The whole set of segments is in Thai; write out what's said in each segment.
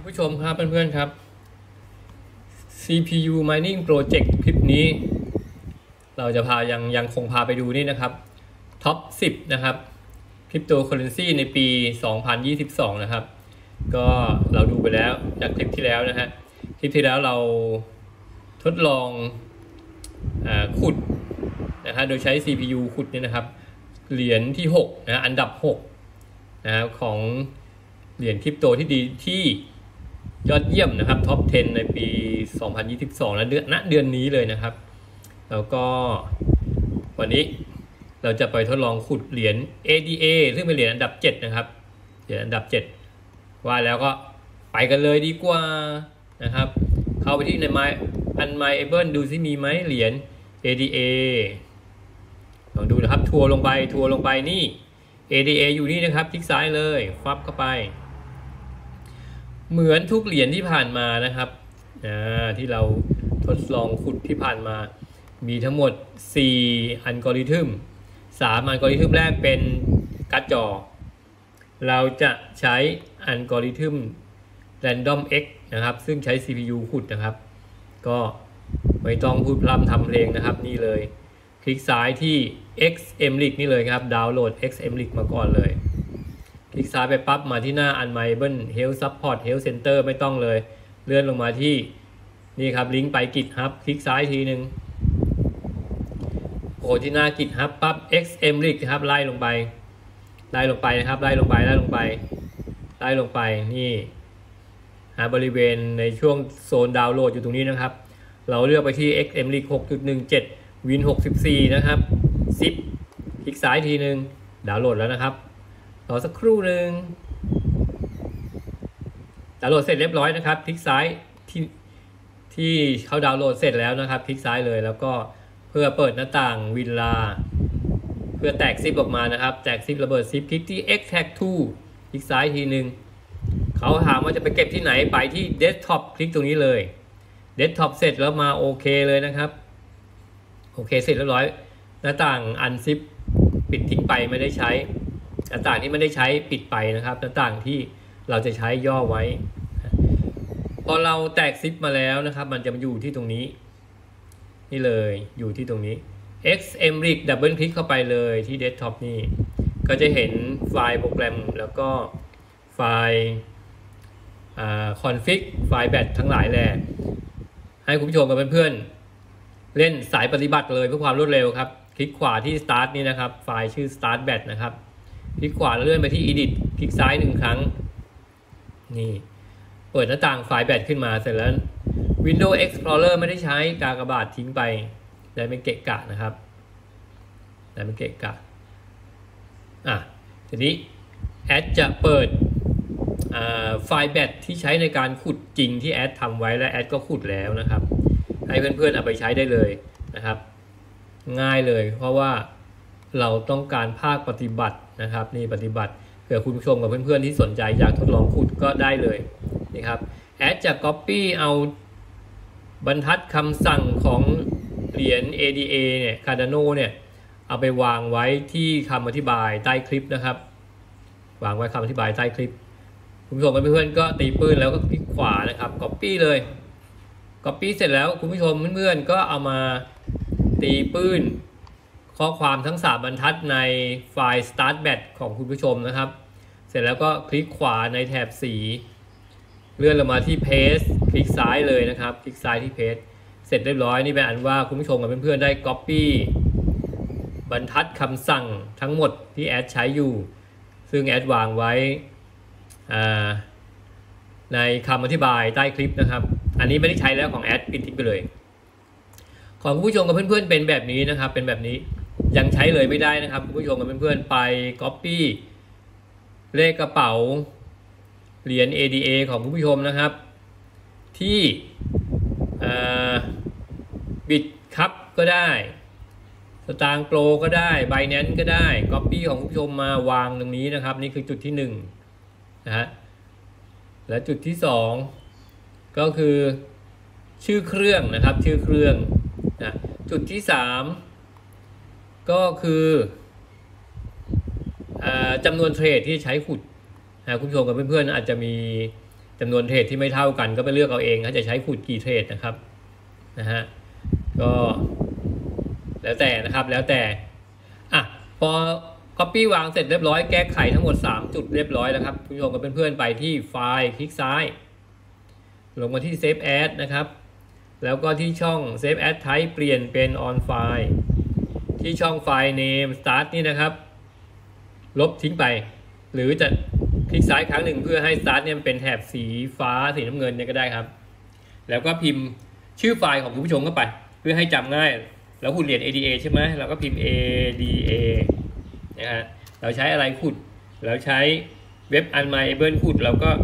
คุณผู้ชมครับเพื่อนๆครับ CPU Mining Project คลิปนี้เราจะยังคงพาไปดูนี่นะครับท็อป10นะครับคริปโตเคอเรนซีในปี 2022 นะครับก็เราดูไปแล้วจากคลิปที่แล้วนะฮะคลิปที่แล้วเราทดลองขุดนะฮะโดยใช้ CPU ขุดนี่นะครับเหรียญที่6นะอันดับ6นะครับของเหรียญคริปโตที่ดีที่ยอดเยี่ยมนะครับท็อป 10 ในปี 2022 และเดือนนี้เลยนะครับแล้วก็วันนี้เราจะไปทดลองขุดเหรียญ ADA ซึ่งเป็นเหรียญอันดับ7นะครับเหรียญอันดับ7ว่าแล้วก็ไปกันเลยดีกว่านะครับเข้าไปที่ใน Unmineable ดูซิมีไหมเหรียญ ADA ลองดูนะครับทัวร์ลงไปนี่ ADA อยู่นี่นะครับคลิกซ้ายเลยฟับเข้าไปเหมือนทุกเหรียญที่ผ่านมานะครับที่เราทดลองขุดที่ผ่านมามีทั้งหมด4อัลกอริทึม3อัลกอริทึมแรกเป็นการ์ดจอเราจะใช้อัลกอริทึม Random X นะครับซึ่งใช้ CPU ขุดนะครับก็ไม่ต้องพูดพร่ำทำเพลงนะครับนี่เลยคลิกซ้ายที่ XMLink นี่เลยครับดาวน์โหลด XMLink มาก่อนเลยคลิกซ้ายไปปั๊บมาที่หน้า Unmineable Health Support Health Center ไม่ต้องเลยเลื่อนลงมาที่นี่ครับลิงก์ไป GitHub คลิกซ้ายทีนึงโผล่ที่หน้า GitHub ปั๊บ XMLink ครับไล่ลงไปนะครับไล่ลงไปนี่บริเวณในช่วงโซนดาวน์โหลดอยู่ตรงนี้นะครับเราเลือกไปที่ XMLink 6.17 Win 64นะครับ10คลิกซ้ายทีนึงดาวน์โหลดแล้วนะครับรอสักครู่หนึ่งดาวน์โหลดเสร็จเรียบร้อยนะครับคลิกซ้ายที่เขาดาวน์โหลดเสร็จแล้วนะครับคลิกซ้ายเลยแล้วก็เพื่อเปิดหน้าต่างวินลาเพื่อแตกซิปออกมานะครับแตกซิประเบิดซิปคลิกที่ extract to คลิกซ้ายทีนึงเขาถามว่าจะไปเก็บที่ไหนไปที่ desktop คลิกตรงนี้เลย desktop เสร็จแล้วมาโอเคเลยนะครับโอเคเสร็จเรียบร้อยหน้าต่าง unzip ปิดทิ้งไปไม่ได้ใช้หน้าต่างที่ไม่ได้ใช้ปิดไปนะครับหน้าต่างที่เราจะใช้ย่อไว้พอเราแตกซิปมาแล้วนะครับมันจะมาอยู่ที่ตรงนี้นี่เลยอยู่ที่ตรงนี้ XMLink ดับเบิลคลิกเข้าไปเลยที่ desktop นี่ก็จะเห็นไฟล์โปรแกรมแล้วก็ไฟล์config ไฟล์แบตทั้งหลายแหละให้คุณผู้ชมกับเพื่อนๆเล่นสายปฏิบัติเลยเพื่อความรวดเร็วครับคลิกขวาที่ start นี่นะครับไฟล์ชื่อ start bat นะครับคลิกขวาเลื่อนไปที่ edit คลิกซ้าย1ครั้งนี่เปิดหน้าต่างไฟล์แบตขึ้นมาเสร็จแล้ว Windows Explorer ไม่ได้ใช้กากบาททิ้งไปได้ไม่เกะกะนะครับได้ไม่เกะกะทีนี้แอดจะเปิดไฟล์แบตที่ใช้ในการขุดจริงที่แอดทำไว้และแอดก็ขุดแล้วนะครับให้เพื่อนๆเอาไปใช้ได้เลยนะครับง่ายเลยเพราะว่าเราต้องการภาคปฏิบัตินะครับนี่ปฏิบัติเผื่อคุณผู้ชมกับเพื่อนๆที่สนใจอยากทดลองขุดก็ได้เลยนี่ครับแอดจะ copy เอาบรรทัดคำสั่งของเหรียญ ADA เนี่ย Cardano เนี่ยเอาไปวางไว้ที่คำอธิบายใต้คลิปนะครับวางไว้คำอธิบายใต้คลิปคุณผู้ชมกับเพื่อนๆก็ตีปืนแล้วก็คลิกขวานะครับ copy เลย copy เสร็จแล้วคุณผู้ชมเพื่อนๆก็เอามาตีปืนข้อความทั้ง3บรรทัดในไฟล์ start bat ของคุณผู้ชมนะครับเสร็จแล้วก็คลิกขวาในแถบสีเลื่อนลงมาที่ paste คลิกซ้ายเลยนะครับคลิกซ้ายที่ paste เสร็จเรียบร้อยนี่เป็นอันว่าคุณผู้ชมกับเพื่อนๆได้ copy บรรทัดคำสั่งทั้งหมดที่แอดใช้อยู่ซึ่งแอดวางไว้ในคำอธิบายใต้คลิปนะครับอันนี้ไม่ได้ใช้แล้วของแอดปิดทิ้งไปเลยของคุณผู้ชมกับเพื่อนๆเป็นแบบนี้นะครับเป็นแบบนี้ยังใช้เลยไม่ได้นะครับคุณผู้ชมกับเพื่อนๆไป copy เลขกระเป๋าเหรียญ ADA ของคุณผู้ชมนะครับที่บิตคัพก็ได้สตางค์โปรก็ได้ Binance ก็ได้ copy ของคุณผู้ชมมาวางตรงนี้นะครับนี่คือจุดที่1นะฮะและจุดที่2ก็คือชื่อเครื่องนะครับชื่อเครื่องนะจุดที่3ก็คือจำนวนเทรดที่ใช้ขุดคุณผู้ชมกับเพื่อนๆอาจจะมีจำนวนเทรดที่ไม่เท่ากันก็ไปเลือกเอาเองถ้าจะใช้ขุดกี่เทรดนะครับนะฮะก็แล้วแต่นะครับแล้วแต่พอ Copy วางเสร็จเรียบร้อยแก้ไขทั้งหมด3จุดเรียบร้อยแล้วครับคุณผู้ชมกับเพื่อนๆไปที่ไฟล์คลิกซ้ายลงมาที่ Save As นะครับแล้วก็ที่ช่อง Save As Type เปลี่ยนเป็น On File ที่ช่องไฟล์ Name Start นี่นะครับลบทิ้งไปหรือจะคลิกซ้ายครั้งหนึ่งเพื่อให้ Start เนี่ยเป็นแถบสีฟ้าสีน้ำเงินเนี่ยก็ได้ครับแล้วก็พิมพ์ชื่อไฟล์ของคุณผู้ชมเข้าไปเพื่อให้จำง่ายแล้วขุดเหรียญ ADA ใช่ไหมเราก็พิมพ์ ADA นะฮะเราใช้อะไรขุดเราใช้เว็บ Unmyable ขุดเราก็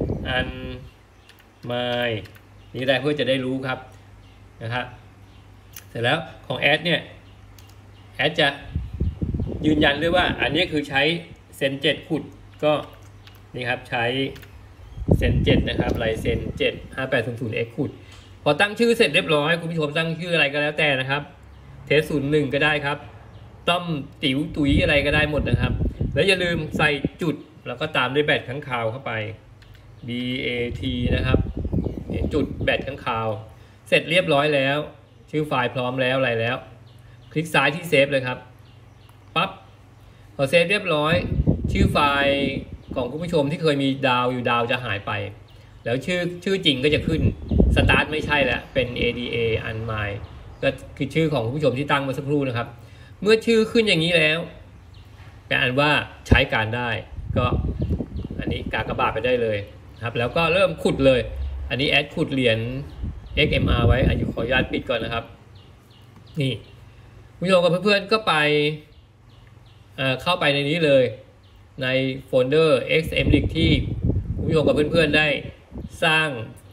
Unmy นี่ได้เพื่อจะได้รู้ครับนะครับเสร็จแล้วของแอดเนี่ยแอดจะยืนยันด้วยว่าอันนี้คือใช้เซน7ขุดก็นี่ครับใช้เซน7นะครับลายเซน7 5800X ขุดพอตั้งชื่อเสร็จเรียบร้อยคุณผู้ชมตั้งชื่ออะไรก็แล้วแต่นะครับเทส01ก็ได้ครับต้อมติ๋วตุ๋ยอะไรก็ได้หมดนะครับแล้วอย่าลืมใส่จุดแล้วก็ตามด้วยแบตข้างคาวเข้าไป BAT นะครับจุดแบตข้างคาวเสร็จเรียบร้อยแล้วชื่อไฟล์พร้อมแล้วอะไรแล้วคลิกซ้ายที่เซฟเลยครับปั๊บพอเซฟเรียบร้อยชื่อไฟล์ของคุณผู้ชมที่เคยมีดาวอยู่ดาวจะหายไปแล้วชื่อจริงก็จะขึ้นสตาร์ทไม่ใช่แล้วเป็น ADA Unmy ก็คือชื่อของคุณผู้ชมที่ตั้งมาสักครู่นะครับเมื่อชื่อขึ้นอย่างนี้แล้วแปลว่าใช้การได้ก็อันนี้กากบาทไปได้เลยครับแล้วก็เริ่มขุดเลยอันนี้แอดขุดเหรียญ XMR ไว้ขออนุญาตปิดก่อนนะครับนี่คุณผู้ชมกับเพื่อนๆก็ไปเข้าไปในนี้เลยในโฟลเดอร์ XMLink ที่คุณผู้ชมกับเพื่อนๆได้สร้าง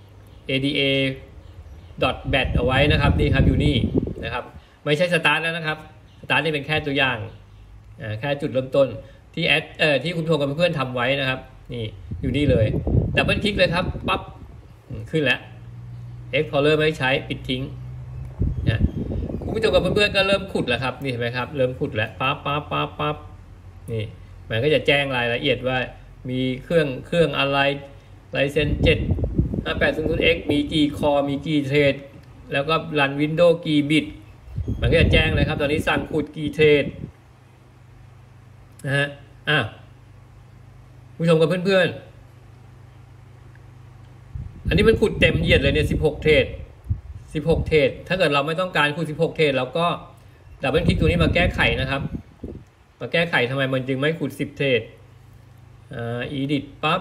ADA.bat เอาไว้นะครับนี่ครับอยู่นี่นะครับไม่ใช่สตาร์ทแล้วนะครับสตาร์ทนี่เป็นแค่ตัวอย่างแค่จุดเริ่มต้นที่ที่คุณผู้ชมกับเพื่อนๆทำไว้นะครับนี่อยู่นี่เลยดับเบิลคลิกเลยครับปั๊บขึ้นแล้ว Explorer ไม่ใช้ปิดทิ้งนะคุณผู้ชมกับเพื่อนๆก็เริ่มขุดแล้วครับนี่เห็นไหมครับเริ่มขุดแล้วปั๊บนี่มันก็จะแจ้งรายละเอียดว่ามีเครื่องอะไรลายเซน7 5800X มีกี่คอมีกี่เทรดแล้วก็รัน Windows กี่บิตมันก็จะแจ้งเลยครับตอนนี้สั่งขุดกี่เทรดนะฮะผู้ชมกับเพื่อนๆอันนี้มันขุดเต็มเหยียดเลยเนี่ย16เทรดถ้าเกิดเราไม่ต้องการขุด16เทรดเราก็ดับเบิลคลิกตัวนี้มาแก้ไขนะครับมาแก้ไขทำไมมันจึงไม่ขุด10เทรดedit ปั๊บ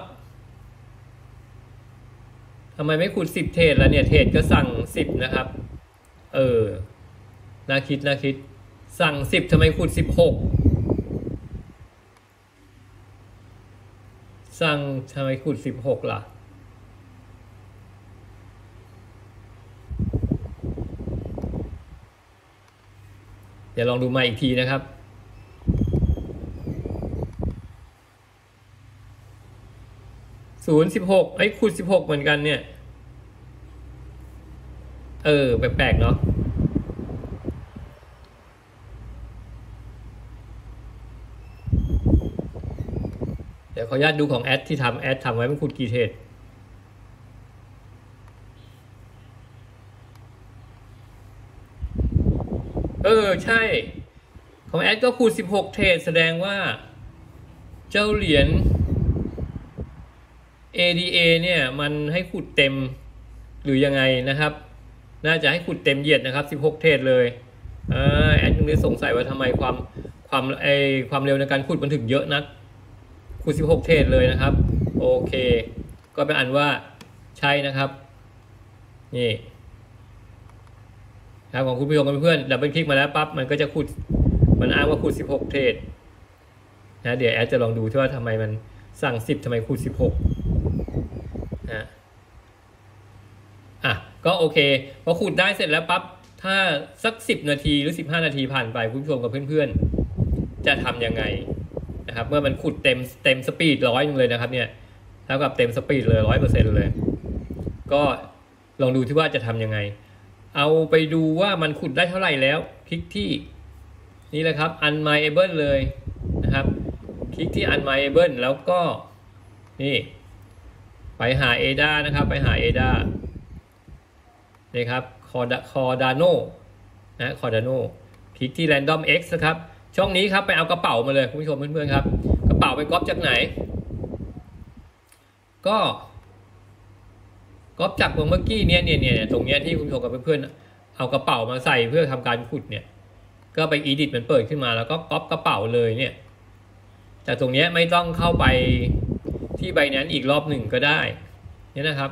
ทำไมไม่ขุด10เทรดแล้วเนี่ยเทรดก็สั่ง10นะครับน่าคิดสั่ง10ทำไมขุด16สั่งทำไมขุด16ล่ะเดี๋ยวลองดูมาอีกทีนะครับ0 16ขุด16เหมือนกันเนี่ยแปลกๆเนาะเดี๋ยวขออนุญาตดูของแอดที่ทำไว้มันขุดกี่เทรดใช่ของแอดก็ขุด16เทรดแสดงว่าเจ้าเหรียญ ADA เนี่ยมันให้ขุดเต็มหรือยังไงนะครับน่าจะให้ขุดเต็มเหยียดนะครับ16เทรดเลยแอดยังสงสัยว่าทำไมความเร็วในการขุดมันถึงเยอะนักขุด16เทรดเลยนะครับโอเคก็เป็นอันว่าใช่นะครับนี่ครับของคุณผู้ชมกับเพื่อนดับเบิลคลิกมาแล้วปั๊บมันก็จะขุดมันอ้างว่าขุด16เทรดนะเดี๋ยวแอดจะลองดูที่ว่าทำไมมันสั่ง10ทำไมขุด16ก็โอเคพอขุดได้เสร็จแล้วปั๊บถ้าสัก10นาทีหรือ15นาทีผ่านไปคุณผู้ชมกับเพื่อนๆจะทำยังไงนะครับเมื่อมันขุดเต็มสปีด100เลยนะครับเนี่ยเท่ากับเต็มสปีดเลย 100% เลยก็ลองดูที่ว่าจะทำยังไงเอาไปดูว่ามันขุดได้เท่าไหร่แล้วคลิกที่นี่เลยครับ Unmyable เลยนะครับคลิกที่ Unmyable แล้วก็นี่ไปหา ADA นะครับไปหา ADA นี่ครับCardano นะCardano คลิกที่ Random X นะครับช่องนี้ครับไปเอากระเป๋ามาเลยคุณผู้ชมเพื่อนๆครับกระเป๋าไปก๊อปจากไหนก็ก๊อปจากเมื่อกี้เนี่ยตรงเนี้ยที่คุณผู้ชมกับเพื่อนๆเอากระเป๋ามาใส่เพื่อทำการขุดเนี่ยก็ไป edit มันเปิดขึ้นมาแล้วก็ก๊อปกระเป๋าเลยเนี่ยแต่ตรงเนี้ยไม่ต้องเข้าไปที่Binanceอีกรอบหนึ่งก็ได้นี่นะครับ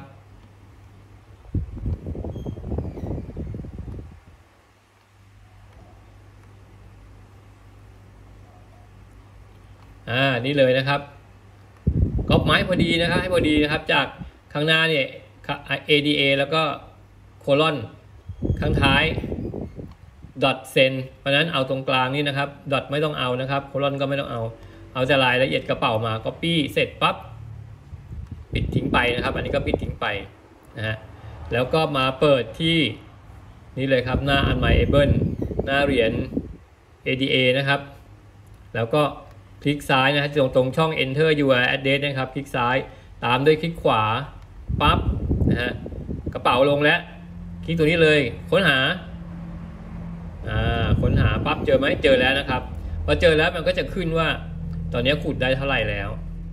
นี่เลยนะครับก๊อปไม้พอดีนะครับให้พอดีนะครับจากข้างหน้าเนี่ย ADA แล้วก็โคลอนข้างท้าย.sen เพราะนั้นเอาตรงกลางนี่นะครับไม่ต้องเอานะครับโคลอนก็ไม่ต้องเอาแต่รายละเอียดกระเป๋ามา copy เสร็จปั๊บปิดทิ้งไปนะครับอันนี้ก็ปิดทิ้งไปนะฮะแล้วก็มาเปิดที่นี่เลยครับหน้า Unmindable หน้าเหรียญ ADA นะครับแล้วก็คลิกซ้ายนะฮะตรงช่อง Enter URL address นะครับคลิกซ้ายตามด้วยคลิกขวาปั๊บนะฮะกระเป๋าลงแล้วคลิกตัวนี้เลยค้นหาปั๊บเจอไหมเจอแล้วนะครับพอเจอแล้วมันก็จะขึ้นว่าตอนนี้ขุดได้เท่าไหร่แล้ว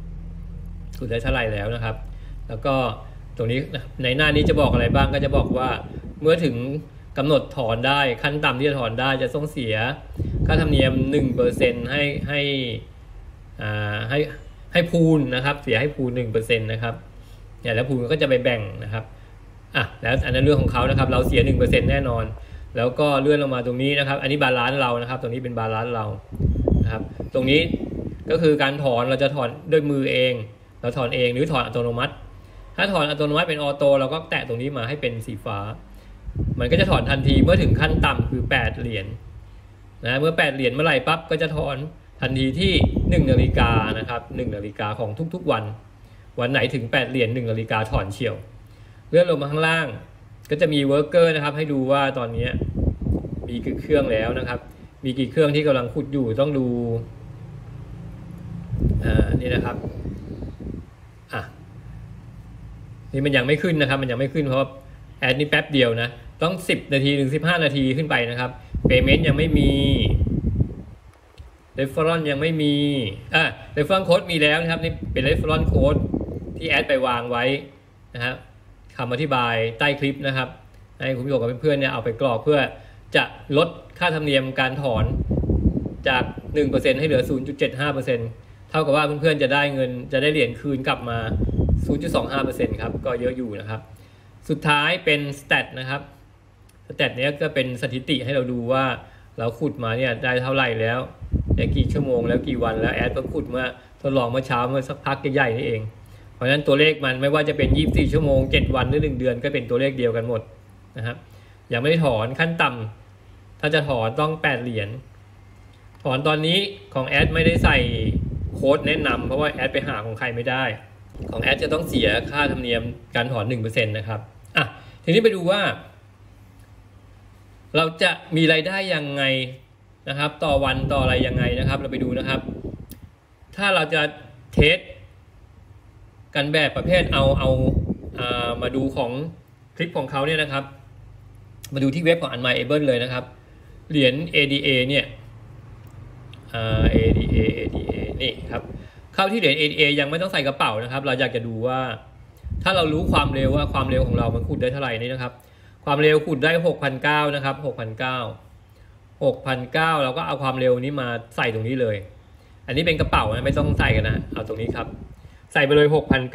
นะครับแล้วก็ตรงนี้ในหน้านี้จะบอกอะไรบ้างก็จะบอกว่าเมื่อถึงกำหนดถอนได้ขั้นต่ำที่จะถอนได้จะต้องเสียค่าธรรมเนียม 1% ให้พูลนะครับเสียให้พูล 1% นะครับเนี่ยแล้วพูลก็จะไปแบ่งนะครับแล้วอันนั้นเรื่องของเขานะครับเราเสีย 1% แน่นอนแล้วก็เลื่อนลงมาตรงนี้นะครับอันนี้บาลานซ์เรานะครับตรงนี้เป็นบาลานซ์เรานะครับตรงนี้ก็คือการถอนเราจะถอนด้วยมือเองเราถอนเองหรือถอนอัตโนมัติถ้าถอนอัตโนมัติเป็นออโต้เราก็แตะตรงนี้มาให้เป็นสีฟ้ามันก็จะถอนทันทีเมื่อถึงขั้นต่ำคือ8เหรียญนะเมื่อ8เหรียญเมื่อไหร่ปั๊บก็จะถอนทันทีที่1 นาฬิกานะครับ1 นาฬิกาของทุกๆวันไหนถึง8เหรียญ1 นาฬิกาถอนเฉี่ยวเลื่อนลงมาข้างล่างก็จะมีเวิร์กเกอร์นะครับให้ดูว่าตอนนี้มีกี่เครื่องแล้วนะครับมีกี่เครื่องที่กำลังขุดอยู่ต้องดูนี่นะครับนี่มันยังไม่ขึ้นนะครับมันยังไม่ขึ้นเพราะแอดนี่แป๊บเดียวนะต้อง10 นาทีถึง15 นาทีขึ้นไปนะครับ Payment ยังไม่มี Referral ยังไม่มีReferral Code มีแล้วนะครับนี่เป็น Referral Code ที่แอดไปวางไว้นะครับคำอธิบายใต้คลิปนะครับให้คุณผู้ชมกับเพื่อนๆเนี่ยเอาไปกรอกเพื่อจะลดค่าธรรมเนียมการถอนจาก 1% ให้เหลือ 0.75% เท่ากับว่าเพื่อนๆจะได้เงินจะได้เหรียญคืนกลับมา 0.25% ครับก็เยอะอยู่นะครับสุดท้ายเป็น stat นะครับสแตทเนี้ยก็เป็นสถิติให้เราดูว่าเราขุดมาเนี่ยได้เท่าไหร่แล้วกี่ชั่วโมงแล้วกี่วันแล้วแอดเพิ่งขุดเมื่อทดลองเมื่อเช้าเมื่อสักพักใหญ่ๆนี่เองเพราะฉะนั้นตัวเลขมันไม่ว่าจะเป็น24 ชั่วโมง7 วันหรือ1 เดือนก็เป็นตัวเลขเดียวกันหมดนะครับยังไม่ได้ถอนขั้นต่ำถ้าจะถอนต้อง8เหรียญถอนตอนนี้ของแอดไม่ได้ใส่โค้ดแนะนำเพราะว่าแอดไปหาของใครไม่ได้ของแอดจะต้องเสียค่าธรรมเนียมการถอน 1% นะครับทีนี้ไปดูว่าเราจะมีรายได้ยังไงนะครับต่อวันต่ออะไรยังไงนะครับเราไปดูนะครับถ้าเราจะเทสกันแบบประเภทเอามาดูของคลิปของเขาเนี่ยนะครับมาดูที่เว็บของ Unmindable เลยนะครับเหรียญ ADA เนี่ยADA นี่ครับเข้าที่เหรียญ ADA ยังไม่ต้องใส่กระเป๋านะครับเราอยากจะดูว่าถ้าเรารู้ความเร็วว่าความเร็วของเรามันขุดได้เท่าไหร่นี่นะครับความเร็วขุดได้ 6,900 นะครับ 6,900 เราก็เอาความเร็วนี้มาใส่ตรงนี้เลยอันนี้เป็นกระเป๋านะไม่ต้องใส่กันนะเอาตรงนี้ครับใส่ไปเลย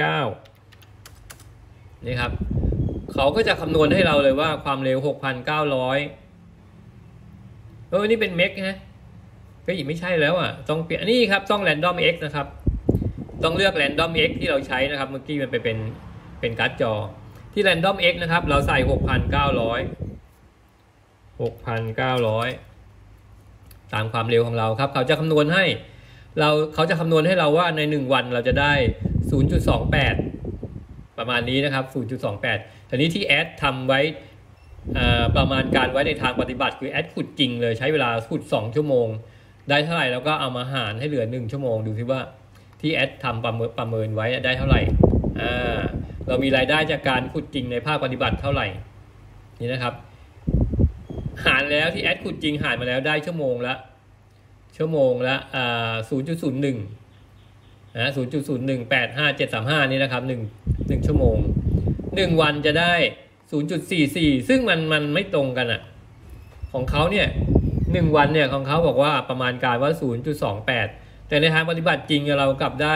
6,900 นี่ครับเขาก็จะคำนวณให้เราเลยว่าความเร็ว 6,900 นี่เป็นเมกฮะก็อีกไม่ใช่แล้วต้องเปลี่ยนนี่ครับต้อง Random X นะครับต้องเลือก Random X ที่เราใช้นะครับเมื่อกี้มันไปเป็นการ์ดจอที่ Random X นะครับเราใส่ 6,900 ตามความเร็วของเราครับเขาจะคำนวณให้เราว่าใน1วันเราจะได้ 0.28 ประมาณนี้นะครับ 0.28 ทีนี้ที่แอดทำไว้ประมาณการไว้ในทางปฏิบัติคือแอดขุดจริงเลยใช้เวลาขุด2 ชั่วโมงได้เท่าไหร่แล้วก็เอามาหารให้เหลือ1 ชั่วโมงดูซิว่าที่แอดทำประเมินไว้ได้เท่าไหร่เรามีรายได้จากการขุดจริงในภาคปฏิบัติเท่าไหร่นี่นะครับหารแล้วที่แอดขุดจริงหารมาแล้วได้ชั่วโมงละ0.01 0.0185735นี่นะครับ1ชั่วโมง1วันจะได้ 0.44 ซึ่งมันไม่ตรงกันของเขาเนี่ย1วันเนี่ยของเขาบอกว่าประมาณการว่า 0.28 แต่ในทางปฏิบัติจริงเรากลับได้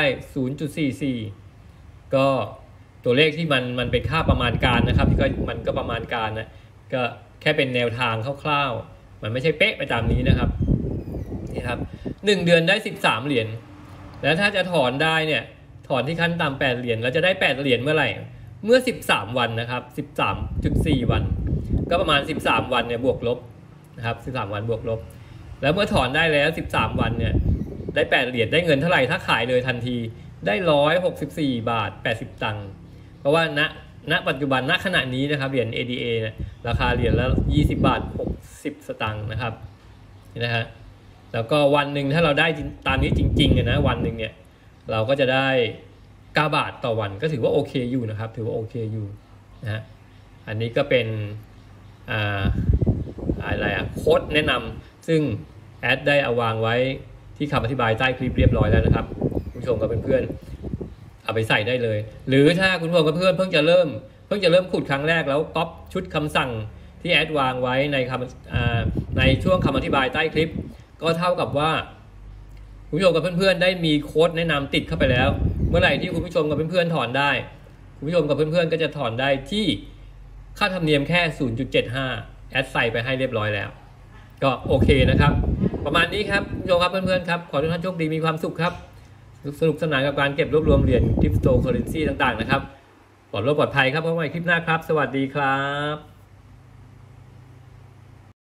0.44 ก็ตัวเลขที่มันเป็นค่าประมาณการนะครับที่มันก็ประมาณการนะก็แค่เป็นแนวทางคร่าวๆมันไม่ใช่เป๊ะไปตามนี้นะครับนี่ครับ1เดือนได้13เหรียญแล้วถ้าจะถอนได้เนี่ยถอนที่ขั้นต่ำ8เหรียญแล้วจะได้8เหรียญเมื่อไหร่เมื่อ13วันนะครับ 13.4 วันก็ประมาณ13วันเนี่ยบวกลบนะครับ13วันบวกลบแล้วเมื่อถอนได้แล้ว13วันเนี่ยได้8เหรียญได้เงินเท่าไหร่ถ้าขายเลยทันทีได้164 บาท 80 ตังค์เพราะว่าณปัจจุบันณขณะนี้นะครับเหรียญ ADA เนี่ยราคาเหรียญละ20 บาท 60 สตางค์นะครับนี่นะฮะแล้วก็วันหนึ่งถ้าเราได้ตามนี้จริงๆนะวันหนึ่งเนี่ยเราก็จะได้9 บาทต่อวันก็ถือว่าโอเคอยู่นะครับถือว่าโอเคอยู่นะฮะอันนี้ก็เป็นโค้ดแนะนำซึ่งแอดได้เอาวางไว้ที่คำอธิบายใต้คลิปเรียบร้อยแล้วนะครับผู้ชมกับเพื่อนๆเอาไปใส่ได้เลยหรือถ้าคุณผู้ชมกับเพื่อนเพิ่งจะเริ่มขุดครั้งแรกแล้วก๊อปชุดคำสั่งที่แอดวางไว้ในช่วงคำอธิบายใต้คลิปก็เท่ากับว่าคุณผู้ชมกับเพื่อนๆได้มีโค้ดแนะนำติดเข้าไปแล้วเมื่อไหร่ที่คุณผู้ชมกับเพื่อนๆถอนได้คุณผู้ชมกับเพื่อนๆก็จะถอนได้ที่ค่าธรรมเนียมแค่ 0.75 แอดใส่ไปให้เรียบร้อยแล้วก็โอเคนะครับประมาณนี้ครับคุณผู้ชมครับเพื่อนๆครับขอทุกท่านโชคดีมีความสุขครับสนุกสนานกับการเก็บรวบรวมเหรียญคริปโตเคอเรนซีต่างๆนะครับปลอดภัยครับพบกันใหม่คลิปหน้าครับสวัสดีครับ